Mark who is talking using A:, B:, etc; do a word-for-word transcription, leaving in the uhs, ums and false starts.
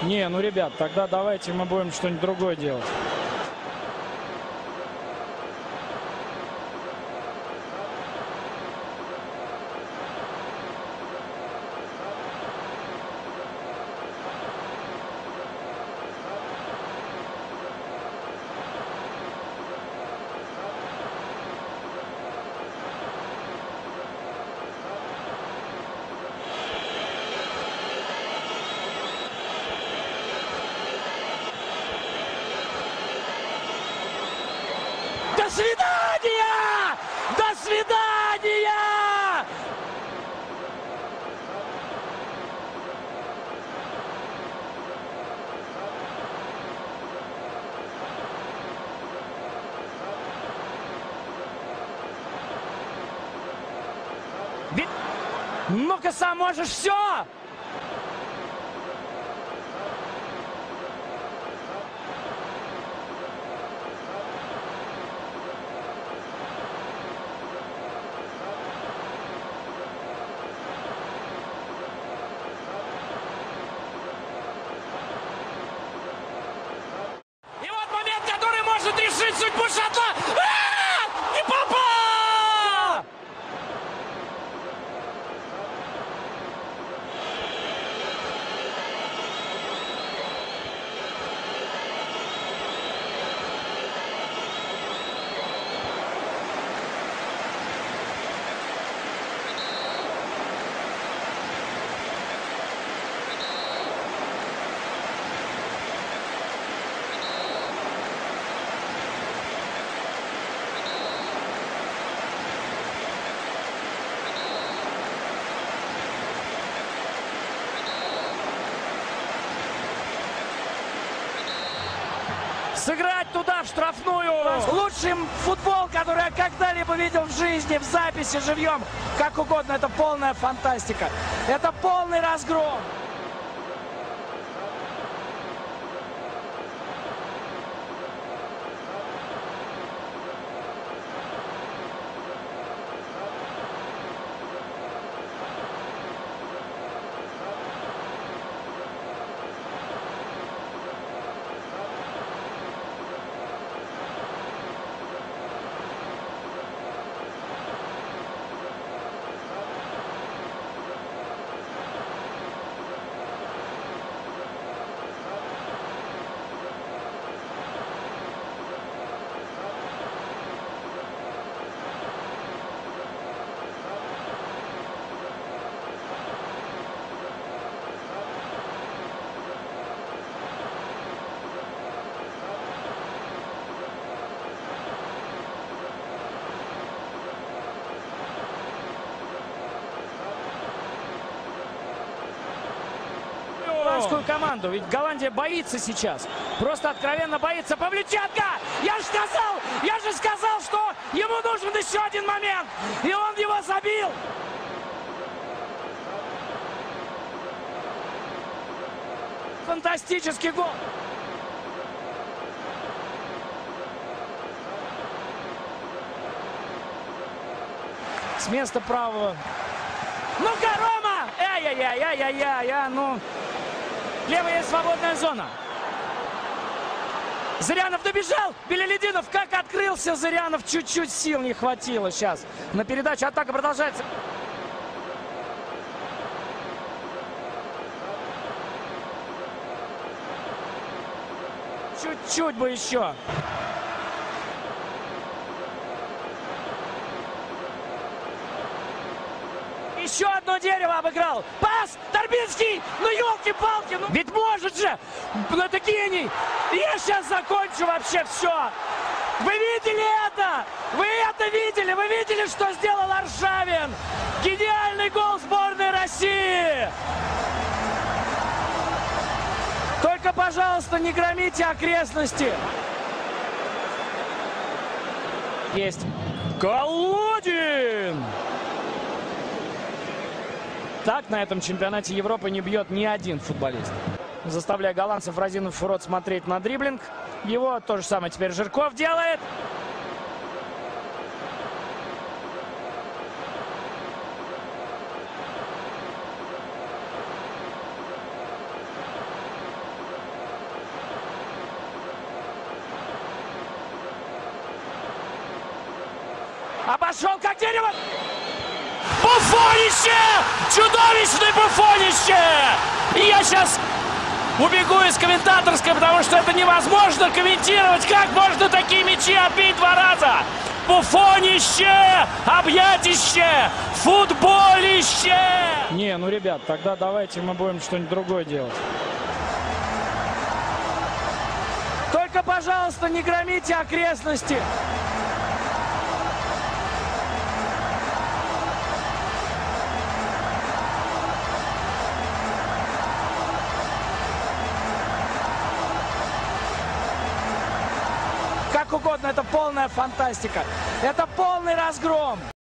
A: Не, ну, ребят, тогда давайте мы будем что-нибудь другое делать.
B: До свидания! До свидания! Ведь... Ну-ка, сам можешь все! Может решить судьбу шаттла. А-а-а! Не попал! Сыграть туда, в штрафную. Лучший футбол, который я когда-либо видел в жизни, в записи, живьем. Как угодно, это полная фантастика. Это полный разгром. Голландскую команду. Ведь Голландия боится сейчас. Просто откровенно боится. Павлюченко! Я же сказал! Я же сказал, что ему нужен еще один момент! И он его забил! Фантастический гол! С места правого. Ну-ка, Рома! Ай-яй-яй-яй-яй-яй! Ну... Левая есть свободная зона. Зырянов добежал. Белелединов как открылся. Зырянов чуть-чуть сил не хватило сейчас. На передачу атака продолжается. Чуть-чуть бы еще. Еще одно дерево обыграл. Пас! Торбинский! Ну, елки-палки! Ну, ведь может же! Ну, это гений! Я сейчас закончу вообще все! Вы видели это? Вы это видели? Вы видели, что сделал Аршавин? Гениальный гол сборной России! Только, пожалуйста, не громите окрестности. Есть. Колодин! Так на этом чемпионате Европы не бьет ни один футболист. Заставляя голландцев, разинув рот, смотреть на дриблинг. Его то же самое теперь Жирков делает. Обошел как дерево. Буфонище! Чудовищное буфонище! И я сейчас убегу из комментаторской, потому что это невозможно комментировать. Как можно такие мячи отбить два раза? Буфонище! Объятище! Футболище!
A: Не, ну, ребят, тогда давайте мы будем что-нибудь другое делать.
B: Только, пожалуйста, не громите окрестности. Как угодно, это полная фантастика. Это полный разгром.